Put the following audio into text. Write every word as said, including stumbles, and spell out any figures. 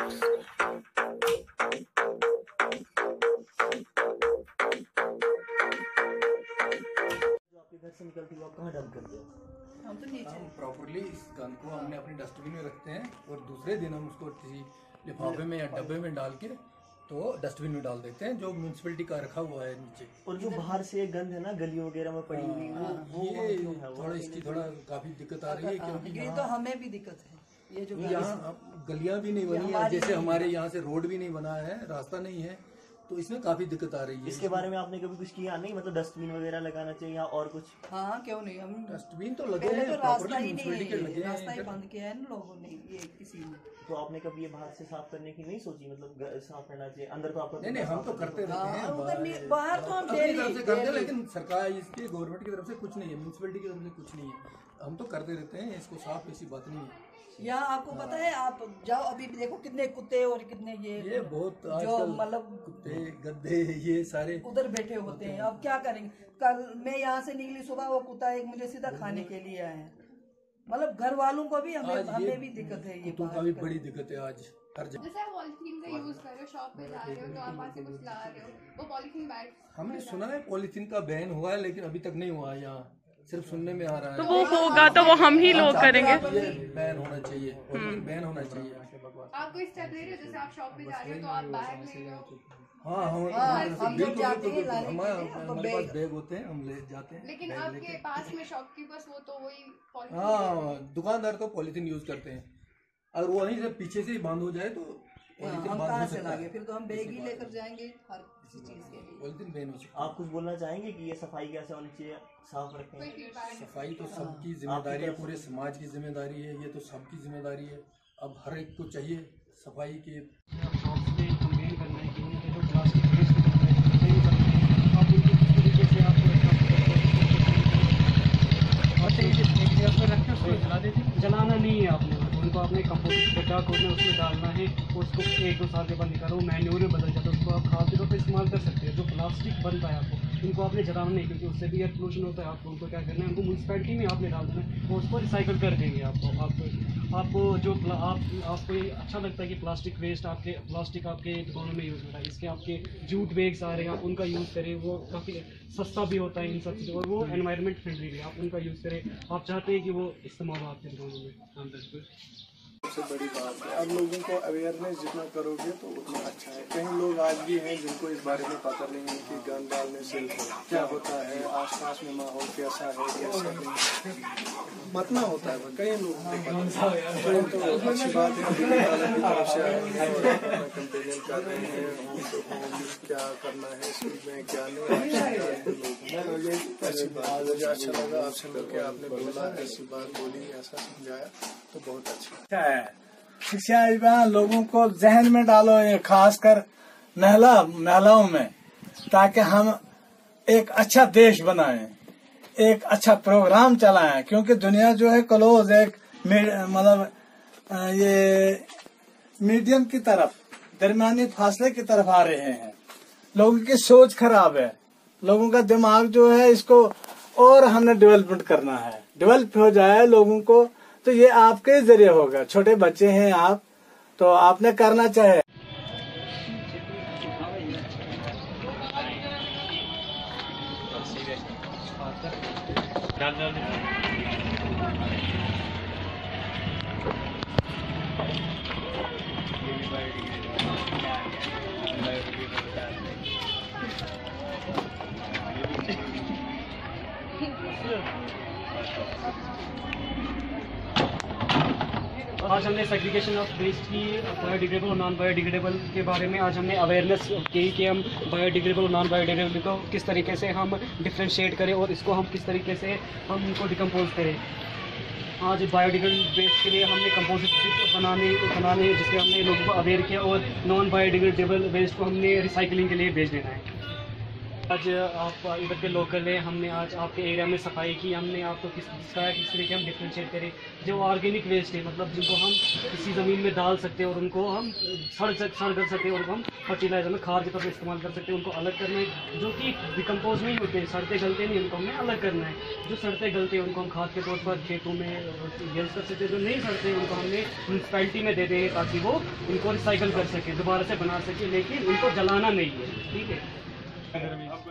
घर से निकलती है आप कहाँ डंप करते हो? हम तो नीचे हम प्रॉपरली इस गंद को हमने अपनी डस्टबिन में रखते हैं और दूसरे दिन हम उसको किसी लिफाफे में या डब्बे में डाल के तो डस्टबिन में डाल देते हैं जो म्यूनसिपैलिटी का रखा हुआ है नीचे। और जो बाहर से गंद है ना गलियों वगैरह में पड़ी हुई वो वो ये क्यों है? थोड़ा इसकी थोड़ा काफी दिक्कत आ रही है क्योंकि ये तो हमें भी दिक्कत है। ये जो यहाँ गलियां भी नहीं बनी है, जैसे हमारे यहाँ से रोड भी नहीं बना है, रास्ता नहीं है, तो इसमें काफी दिक्कत आ रही है। इसके बारे में आपने कभी कुछ किया नहीं, मतलब डस्टबिन वगैरह लगाना चाहिए या और कुछ? हाँ क्यों नहीं, हम डस्टबिन तो लगे पहले हैं, तो रास्ता ही नहीं लगे है, रास्ता ही हैं। बंद किया है ना लोगों ने ये किसी ने। तो आपने कभी ये बाहर से साफ करने की नहीं सोची, मतलब साफ करना चाहिए अंदर तो आपको? नहीं नहीं हम तो करते रहते हैं, उधर नहीं, बाहर तो हम अपनी डेली तरफ से करते हैं, लेकिन सरकार इसके गवर्नमेंट की तरफ से कुछ नहीं है, म्यूनसिपैलिटी की तरफ से कुछ नहीं है, हम तो करते रहते हैं इसको साफ, ऐसी बात नहीं है। यहाँ आपको पता है, आप जाओ अभी भी देखो कितने कुत्ते और कितने ये ये बहुत जो मतलब कुत्ते गद्दे ये सारे उधर बैठे होते हैं। अब क्या करेंगे, कल मैं यहाँ से निकली सुबह, वो कुत्ता एक मुझे सीधा खाने के लिए आया है। मतलब घर वालों को भी हमें हमें भी दिक्कत है, ये कुत्तों का भी बड़ी दिक्कत है आज हर जगह। जैसे आप पॉलीथीन का यूज कर रहे हो, शॉप पे जा रहे हो तो आप वहाँ से कुछ ला रहे हो, वो पॉलीथीन बैग। हमने सुना है पॉलीथीन का बैन हुआ है, लेकिन अभी तक नहीं हुआ है, यहाँ सिर्फ सुनने में आ रहा है। तो वो होगा तो वो हम ही लोग करेंगे। बैन होना चाहिए, पॉलीथीन बैन होना चाहिए। आप कोई स्टेप ले रहे हो, जैसे आप शॉप पे जा रहे हो तो आप बैग ले रहे हो? हाँ हम हम जब जाते हैं लाने के लिए हमारे पास बैग होते हैं, हम ले जाते हैं। लेकिन आपके पास में शॉपकीपर्स वो तो वही पॉलीथीन। हाँ दुकानदार तो पॉलीथीन यूज करते हैं, अगर वो वहीं से पीछे से ही बंद हो जाए तो हम कहाँ से लाएंगे, फिर तो हम बैग ही लेकर जाएंगे हर किसी चीज के लिए। पॉलीथीन बैन हो सकता है। आप कुछ बोलना चाहेंगे कि ये सफाई कैसे होनी चाहिए, साफ रखें? सफाई तो सबकी जिम्मेदारी है, पूरे समाज की जिम्मेदारी है, ये तो सबकी जिम्मेदारी है। अब हर एक को चाहिए सफाई के। जलाना नहीं है आपने, उनको आपने कंपोस्ट गड्ढा खोदना, उसमें डालना है, उसको एक दो साल के बाद निकालो, मैन्योर में बदल जाता है, उसको आप खाद के तौर पर इस्तेमाल कर सकते हैं। जो प्लास्टिक बनता है आपको इनको आपने जलाना नहीं, क्योंकि उससे भी एयर पोल्यूशन होता है। आपको उनको क्या करना है, उनको म्यूनसिपैलिटी में आपने डाल देना है, वो उसको रिसाइकल कर देंगे आपको। आपको आपको जो आप आपको अच्छा लगता है कि प्लास्टिक वेस्ट आपके प्लास्टिक आपके दुकानों में यूज़ हो रहा है, इसके आपके जूट बैग्स आ रहे हैं, आप उनका यूज़ करें, वो काफ़ी सस्ता भी होता है इन सब चीज़ों, और वो एनवायरनमेंट फ्रेंडली भी, आप उनका यूज़ करें। आप चाहते हैं कि वो इस्तेमाल हो आपके दुकानों में। सबसे बड़ी बात है, अब लोगों को अवेयरनेस जितना करोगे तो उतना अच्छा है। कई लोग आज भी हैं जिनको इस बारे में पता नहीं है कि गंद डालने से क्या होता है, आसपास में माहौल कैसा है, कैसा नहीं मतना होता है। कई लोग तो अच्छी बात है, कंपेनियन कर रहे हैं क्या करना है इसमें क्या नहीं। अच्छी बात, मुझे अच्छा लगा आपसे मिलकर, आपने बोला ऐसी बात बोली, ऐसा समझाया तो बहुत अच्छा है। शिक्षा अभियान लोगों को जहन में डालो, ये खासकर महिला महिलाओं में, ताकि हम एक अच्छा देश बनाएं, एक अच्छा प्रोग्राम चलाएं। क्योंकि दुनिया जो है क्लोज एक मतलब ये मीडियम की तरफ, दरमियानी फासले की तरफ आ रहे हैं। लोगों की सोच खराब है, लोगों का दिमाग जो है इसको और हमने डेवलपमेंट करना है। डेवलप हो जाए लोगों को तो ये आपके जरिए होगा। छोटे बच्चे हैं आप, तो आपने करना चाहे। आज हमने सेग्रीगेशन ऑफ वेस्ट की बायोडिग्रेडेबल और नॉन बायोडिग्रेडेबल के बारे में आज हमने अवेयरनेस की कि हम बायोडिग्रेडेबल और नॉन बायोडिग्रेडेबल को किस तरीके से हम डिफ्रेंशिएट करें और इसको हम किस तरीके से हम इनको डिकम्पोज करें। आज बायोडिग्रेडेबल वेस्ट के लिए हमने कंपोजिट बनाने बनाने जिससे हमने लोगों को अवेयर किया, और नॉन बायोडिग्रेडेबल वेस्ट को हमने रिसाइकलिंग के लिए भेज देना है। आज आप इधर के लोकल हैं, हमने आज आपके एरिया में सफाई की, हमने आपको किस सिखाया किस तरीके हम डिफ्रेंशिएट करें। जो ऑर्गेनिक वेस्ट है, मतलब जिनको हम किसी ज़मीन में डाल सकते हैं और उनको हम सड़ सड़ कर सकते हैं और हम फर्टिलाइजर में खाद के तौर पर इस्तेमाल कर सकते हैं, उनको अलग करना है। जो कि डिकम्पोज नहीं होते हैं, सड़ते गलते नहीं, उनको हमें अलग करना है। जो सड़ते गलते हैं उनको हम खाद के तौर पर खेतों में यूज कर सकते हैं, जो नहीं सड़ते उनको हमने म्यूनसिपैलिटी में दे दें ताकि वो उनको रिसाइकल कर सके, दोबारा से बना सके, लेकिन उनको जलाना नहीं है। ठीक है।